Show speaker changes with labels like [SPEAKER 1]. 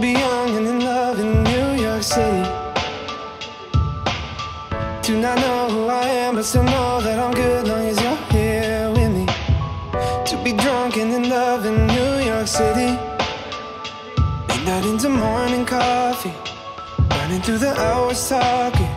[SPEAKER 1] be young and in love in New York City. Do not know who I am, but still know that I'm good long as you're here with me. To be drunk and in love in New York City. Midnight into morning coffee, running through the hours talking.